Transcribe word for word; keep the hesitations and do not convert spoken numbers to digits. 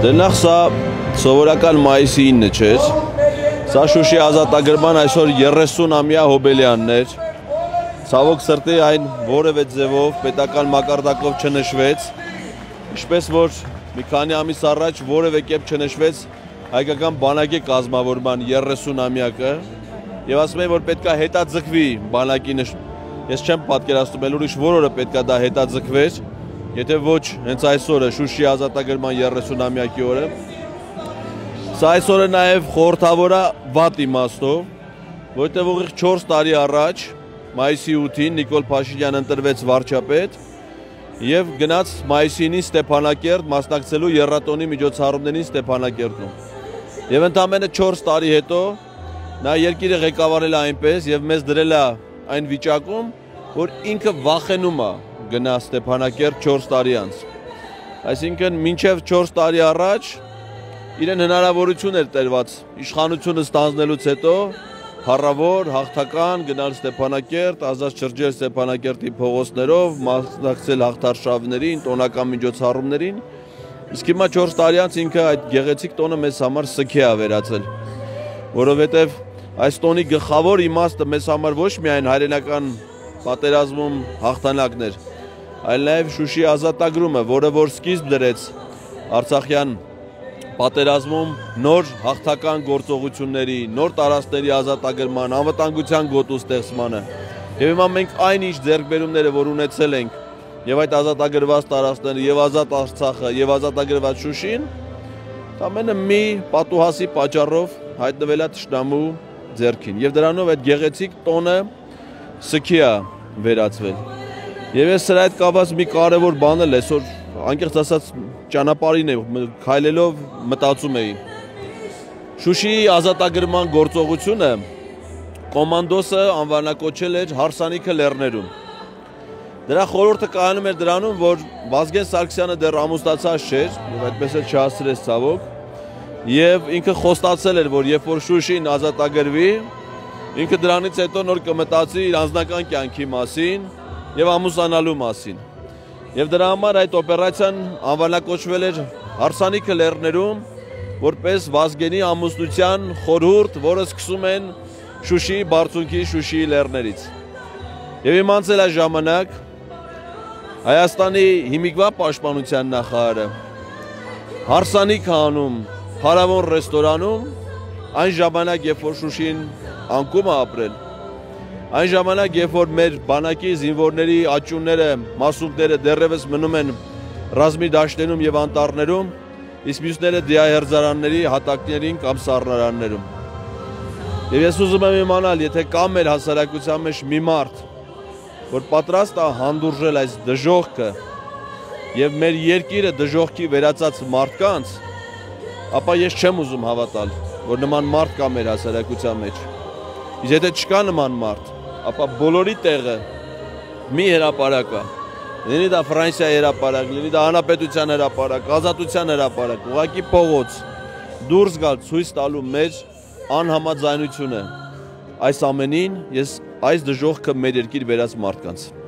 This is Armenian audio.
Նախ սա սովորական մայիսի ինը չէր, սա Շուշի ազատագրման այսօր երեսուն-ամյա հոբելյանն էր, ցավոք սրտի այն որևէ ձևով պետական մակարդակով չնշվեց, ինչպես որ մի քանի ամիս առաջ որևէ կերպ չնշվեց հայկական բանակի կազմավորման երեսուն-ամյակը, եւ ասում են, որ պետքա հետաձգվի բանակի նշ... Ես չեմ պատկերացնում, էլ ուրիշ որ օրը պետքա դա հետաձգվեր, եթե ոչ հենց այսօրը Շուշի ազատագրման երեսուն-ամյակի օրը, սա այսօրը նաև խորհրդավոր է վատ իմաստով, որովհետև ուղիղ չորս տարի առաջ, մայիսի ութին Նիկոլ Փաշինյանը ընտրվեց վարչապետ եւ գնաց մայիսինին Ստեփանակերտ մասնակցելու եռատոնի միջոցառումներին Ստեփանակերտում։ Եվ ընդամենը չորս տարի հետո նա երկիրը ղեկավարել է այնպես եւ մեզ դրել է այն վիճակում, որ ինքը վախենում է գնա Ստեփանակերտ չորս տարի անց։ Այսինքն մինչև չորս տարի առաջ իրեն հնարավորություն էր տրված իշխանությունը ստանձնելուց հետո փառավոր, հաղթական գնալ Ստեփանակերտ, ազատ շրջել Ստեփանակերտի փողոցներով, մասնակցել հաղթարշավներին, տոնական միջոցառումներին, իսկ հիմա չորս տարի անց ինքը այդ գեղեցիկ տոնը մեզ համար սքի է վերածել, որովհետև այս տոնի գլխավոր իմաստը մեզ համար ոչ միայն հայրենական պատերազմում հաղթանակն էր, այլ նաև Շուշի ազատագրումը, որը որ սկիզբ դրեց Արցախյան պատերազմում նոր հաղթական գործողությունների, նոր տարածքների ազատագրման, անվտանգության գոտու ստեղծմանը։ Եվ հիմա մենք այն ինչ ձեռքբերումները, որ ունեցել ենք, եւ այդ ազատագրված տարածքները, եւ ազատ Արցախը, եւ ազատագրված Շուշին, ամենը մի պատուհասի պատճառով հայտնվել է թշնամու ձեռքին։ Եվ դրանով այդ գեղեցիկ տոնը սքի է վերածվել։ Եվ ես սրա հետ կապված մի կարևոր բան էլ այսօր անկեղծ ասած ճանապարհին է քայլելով մտածում էի։ Շուշիի ազատագրման գործողությունը կոմանդոսը անվանակոչել էր հարսանիքը լեռներում։ Դրա խորհուրդը կայանում էր դրանում, որ Վազգեն Սարգսյանը դեռ ամուսնացած չէր, եւ այդպես էլ չհասցրեց ցավոք, եւ ինքը խոստացել էր, որ երբ որ Շուշին ազատագրվի, ինքը դրանից հետո նոր կմտածի իր անձնական կյանքի մասին եւ ամուսնանալու մասին։ Եվ դրա համար այդ օպերացիան անվանակոչվել էր հարսանիքը լեռներում, որպես Վազգենի ամուսնության խորհուրդ, որը սկսում են Շուշիի բարձունքի Շուշիի լեռներից։ Եվ իմանցել է ժամանակ Հայաստանի հիմիկվա պաշտպանության նախարարը հարսանիք անում Փարավոն ռեստորանում այն ժամանակ, երբ որ Շուշին անկում է ապրել, այն ժամանակ, երբ որ մեր բանակի զինվորների աճյունները, մասունքները դեռևս մնում են ռազմի դաշտերում եւ անտառներում, իսկ մյուսները դիահերձարանների հատակներին կամ սառնարաններում։ Եվ ես ուզում եմ իմանալ, եթե կա մեր հասարակության մեջ մի մարդ, որ պատրաստ է հանդուրժել այս դժոխքը եւ մեր երկիրը դժոխքի վերածած մարդկանց, ապա ես չեմ ուզում հավատալ, որ նման մարդ կա մեր հասարակության մեջ։ Իսկ եթե չկա նման մարդ, ապա բոլորի տեղը մի հրապարակ է։ Լինի դա Ֆրանսիայի հրապարակ, լինի դա Հանրապետության հրապարակ, Ազատության հրապարակ, ուղղակի փողոց, դուրս գալ ցույց տալու մեր անհամաձայնությունը այս ամենին, ես այս դժոխքը մեր երկիր վերած մարդկանց։